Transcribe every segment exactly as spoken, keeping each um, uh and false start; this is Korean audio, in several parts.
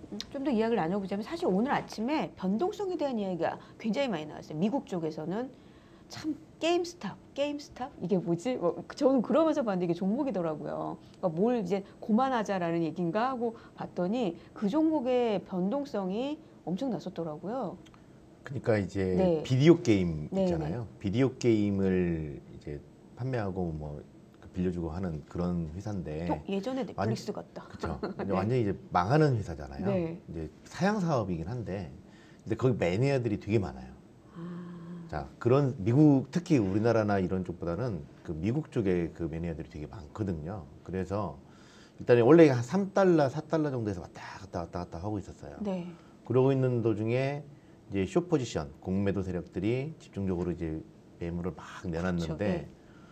좀 더 이야기를 나눠보자면 사실 오늘 아침에 변동성에 대한 이야기가 굉장히 많이 나왔어요. 미국 쪽에서는 참 게임스탑, 게임스탑 이게 뭐지? 뭐, 저는 그러면서 봤는데 이게 종목이더라고요. 그러니까 뭘 이제 고만하자라는 얘기인가 하고 봤더니 그 종목의 변동성이 엄청 났었더라고요. 그러니까 이제 네. 비디오 게임 네, 있잖아요. 비디오 게임을 이제 판매하고 뭐 빌려주고 하는 그런 회사인데 또 예전에 넷플릭스 같다. 그렇죠. 완전히 이제 망하는 회사잖아요. 네. 이제 사양 사업이긴 한데, 근데 거기 매니아들이 되게 많아요. 아, 자, 그런 미국 특히 우리나라나 이런 쪽보다는 그 미국 쪽에 그 매니아들이 되게 많거든요. 그래서 일단 원래 한 삼 달러, 사 달러 정도에서 왔다 갔다 왔다 갔다 하고 있었어요. 네. 그러고 있는 도중에 이제 숏 포지션 공매도 세력들이 집중적으로 이제 매물을 막 내놨는데, 그렇죠. 네.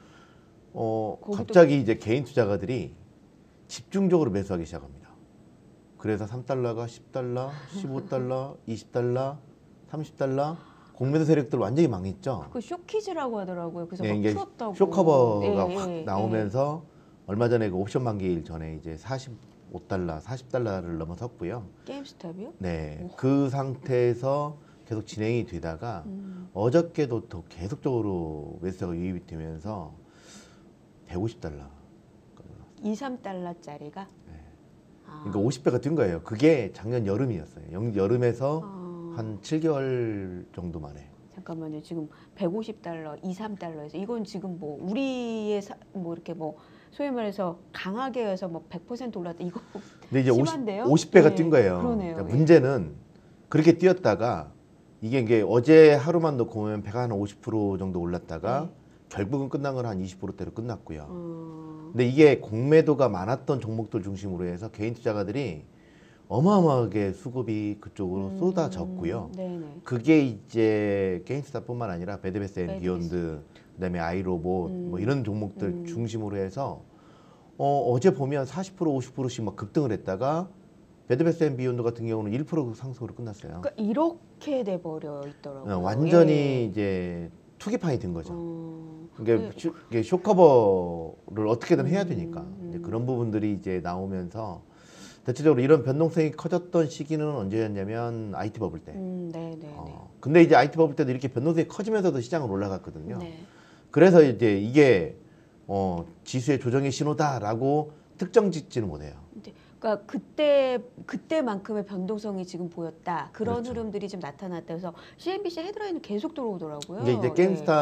어 거기도- 갑자기 이제 개인 투자가들이 집중적으로 매수하기 시작합니다. 그래서 삼 달러가 십 달러, 십오 달러, 이십 달러, 삼십 달러 공매도 세력들 완전히 망했죠. 그 쇼키즈라고 하더라고요. 그래서 네, 막 이게 풀었다고. 쇼커버가 예, 확 예, 나오면서 얼마 전에 그 옵션 만기일 전에 이제 사십오 달러, 사십 달러를 넘어섰고요. 예. 게임스탑이요? 네, 그 상태에서 계속 진행이 되다가 음. 어저께도 더 계속적으로 매수가 유입이 되면서 백오십 달러. 이, 삼 달러짜리가. 네. 아. 그러니까 오십 배가 뛴 거예요. 그게 작년 여름이었어요. 영- 여름에서 아. 한 칠 개월 정도 만에. 잠깐만요. 지금 백오십 달러, 이, 삼 달러에서 이건 지금 뭐 우리의 사, 뭐 이렇게 뭐 소위 말해서 강하게 해서 뭐 백 퍼센트 올랐다. 이거 근데 이제 심한데요? 오십 배가 네, 뛴 거예요. 그러네요. 그러니까 예. 문제는 그렇게 뛰었다가 이게, 이게 어제 하루만 놓고 보면 배가 한 오십 퍼센트 정도 올랐다가 네. 결국은 끝난 건 한 이십 퍼센트대로 끝났고요. 어. 근데 이게 공매도가 많았던 종목들 중심으로 해서 개인 투자가들이 어마어마하게 수급이 그쪽으로 음. 쏟아졌고요. 네네. 그게 이제 게임스탑뿐만 아니라 배드베스 앤 배드베스. 비욘드, 그다음에 아이로봇 음. 뭐 이런 종목들 음. 중심으로 해서 어, 어제 보면 사십 퍼센트, 오십 퍼센트씩 막 급등을 했다가 배드베스 앤 비욘드 같은 경우는 일 퍼센트 상승으로 끝났어요. 그러니까 이렇게 돼 버려 있더라고요. 어, 완전히 예. 이제 투기판이 된 거죠. 어. 이게, 네. 쇼, 이게 쇼커버를 어떻게든 해야 음, 되니까 음. 이제 그런 부분들이 이제 나오면서 대체적으로 이런 변동성이 커졌던 시기는 언제였냐면 아이티 버블 때. 음, 네네네. 어, 근데 이제 아이티 버블 때도 이렇게 변동성이 커지면서도 시장은 올라갔거든요. 네. 그래서 이제 이게 어, 지수의 조정의 신호다라고 특정 짓지는 못해요. 그러니까 그때 그때만큼의 변동성이 지금 보였다. 그런 그렇죠. 흐름들이 좀 나타났다. 그래서 씨엔비씨 헤드라인은 계속 들어오더라고요. 이게 이제 예.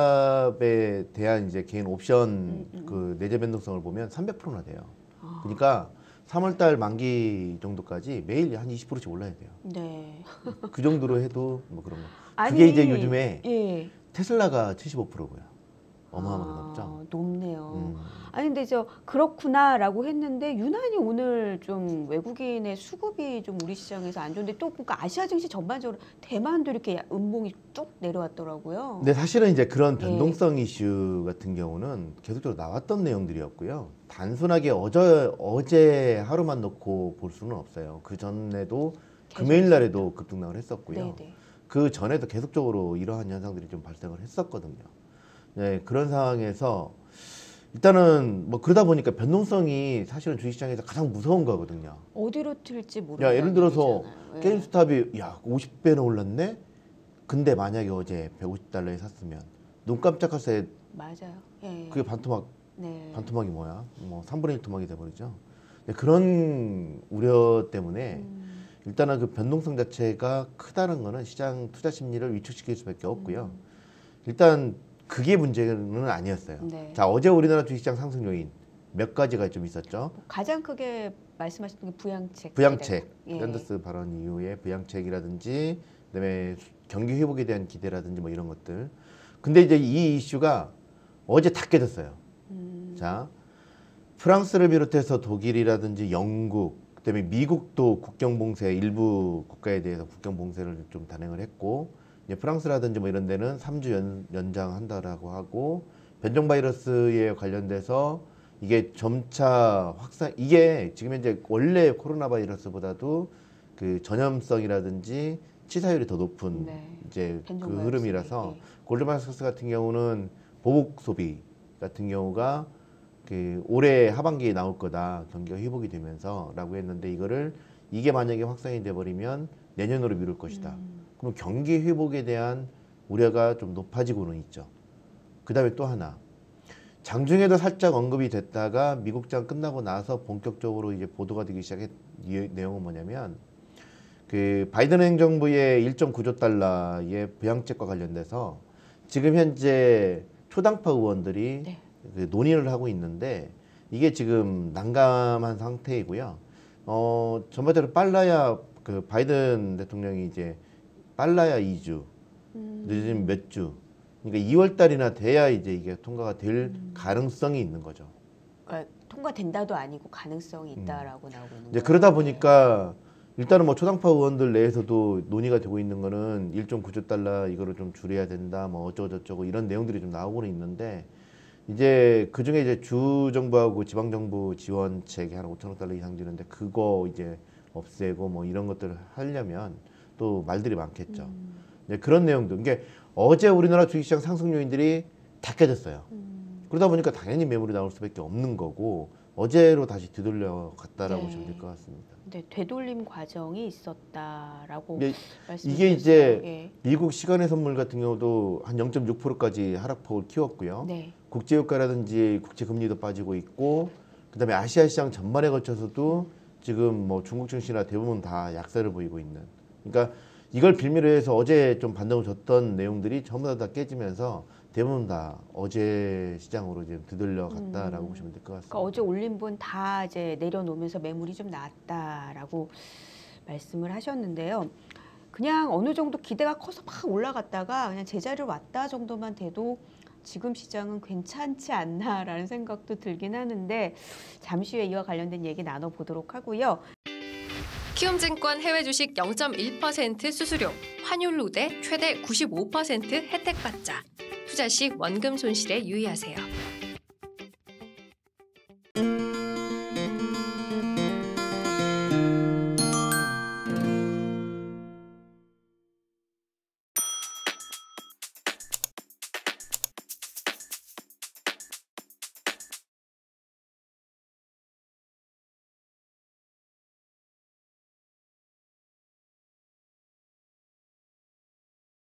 게임스탑에 대한 이제 개인 옵션 음, 음. 그 내재 변동성을 보면 삼백 퍼센트나 돼요. 아, 그러니까 삼월달 만기 정도까지 매일 한 이십 퍼센트씩 올라야 돼요. 네. 그 정도로 해도 뭐 그런 거. 아니, 그게 이제 요즘에 예. 테슬라가 칠십오 퍼센트고요. 어마어마하게 아, 높죠. 높네요. 음. 아니 근데 저 그렇구나라고 했는데 유난히 오늘 좀 외국인의 수급이 좀 우리 시장에서 안 좋은데 또 그러니까 아시아 증시 전반적으로 대만도 이렇게 음봉이 쭉 내려왔더라고요. 근데 사실은 이제 그런 예. 변동성 이슈 같은 경우는 계속적으로 나왔던 내용들이었고요. 단순하게 어제 어제 하루만 놓고 볼 수는 없어요. 그 전에도 계속 금요일 날에도 급등락을 했었고요. 네네. 그 전에도 계속적으로 이러한 현상들이 좀 발생을 했었거든요. 네, 그런 상황에서 일단은 뭐 그러다 보니까 변동성이 사실은 주식시장에서 가장 무서운 거거든요. 어디로 튈지 모르는. 야, 예를 들어서 예. 게임스탑이 야 오십 배나 올랐네. 근데 만약에 어제 백오십 달러에 샀으면 눈 깜짝할 새 맞아요. 예. 그게 반토막 네. 반토막이 뭐야? 뭐 삼분의 일 토막이 돼버리죠. 네, 그런 우려 때문에 음, 일단은 그 변동성 자체가 크다는 거는 시장 투자 심리를 위축시킬 수밖에 없고요. 음. 일단 그게 문제는 아니었어요. 네. 자, 어제 우리나라 주식시장 상승 요인 몇 가지가 좀 있었죠. 가장 크게 말씀하셨던 게 부양책. 부양책, 예. 샌더스 발언 이후에 부양책이라든지 그다음에 경기 회복에 대한 기대라든지 뭐 이런 것들. 근데 이제 이 이슈가 어제 다 깨졌어요. 음, 자, 프랑스를 비롯해서 독일이라든지 영국, 그다음에 미국도 국경 봉쇄 일부 국가에 대해서 국경 봉쇄를 좀 단행을 했고, 이제 프랑스라든지 뭐 이런 데는 삼 주 연, 연장한다라고 하고, 변종 바이러스에 관련돼서 이게 점차 확산, 이게 지금 현재 원래 코로나 바이러스보다도 그 전염성이라든지 치사율이 더 높은 네. 이제 그 변종 바이러스. 흐름이라서 예. 골드만삭스 같은 경우는 보복 소비 같은 경우가 그 올해 하반기에 나올 거다 경기가 회복이 되면서라고 했는데 이거를 이게 만약에 확산이 돼버리면 내년으로 미룰 것이다. 음. 그럼 경기 회복에 대한 우려가 좀 높아지고는 있죠. 그 다음에 또 하나, 장중에도 살짝 언급이 됐다가 미국장 끝나고 나서 본격적으로 이제 보도가 되기 시작한 이 내용은 뭐냐면, 그 바이든 행정부의 일 점 구조 달러의 부양책과 관련돼서 지금 현재 초당파 의원들이 네. 그 논의를 하고 있는데, 이게 지금 난감한 상태이고요. 어, 전반적으로 빨라야 그 바이든 대통령이 이제 빨라야 이 주, 음. 늦으면 몇 주. 그러니까 이월 달이나 돼야 이제 이게 통과가 될 음. 가능성이 있는 거죠. 그러니까 통과된다도 아니고 가능성이 있다라고 나오고 있는 이제 거예요. 그러다 네. 보니까 일단은 뭐 초당파 의원들 내에서도 논의가 되고 있는 거는 일 점 구조 달러 이거를 좀 줄여야 된다, 뭐 어쩌고 저쩌고 이런 내용들이 좀 나오고는 있는데, 이제 그 중에 이제 주 정부하고 지방 정부 지원책이 한 오천억 달러 이상 되는데 그거 이제 없애고 뭐 이런 것들을 하려면 또 말들이 많겠죠. 음. 이제 그런 내용들. 이게 어제 우리나라 주식시장 상승 요인들이 다 깨졌어요. 음. 그러다 보니까 당연히 매물이 나올 수밖에 없는 거고, 어제로 다시 뒤돌려 갔다라고 네. 보시면 될 것 같습니다. 네, 되돌림 과정이 있었다라고 이게, 말씀드렸어요. 이게 이제 예. 미국 시간의 선물 같은 경우도 한 영 점 육 퍼센트까지 하락폭을 키웠고요. 네. 국제유가라든지 국제금리도 빠지고 있고, 그다음에 아시아 시장 전반에 걸쳐서도 지금 뭐 중국 증시나 대부분 다 약세를 보이고 있는. 그러니까 이걸 빌미로 해서 어제 좀 반등을 줬던 내용들이 전부 다, 다 깨지면서 대부분 다 어제 시장으로 이제 뒤돌려 갔다라고 음. 보시면 될 것 같습니다. 그러니까 어제 올린 분 다 이제 내려놓으면서 매물이 좀 나왔다라고 말씀을 하셨는데요. 그냥 어느 정도 기대가 커서 막 올라갔다가 그냥 제자리로 왔다 정도만 돼도 지금 시장은 괜찮지 않나라는 생각도 들긴 하는데, 잠시 후에 이와 관련된 얘기 나눠보도록 하고요. 키움증권 해외 주식 영 점 일 퍼센트 수수료, 환율 우대 최대 구십오 퍼센트 혜택 받자. 투자 시 원금 손실에 유의하세요.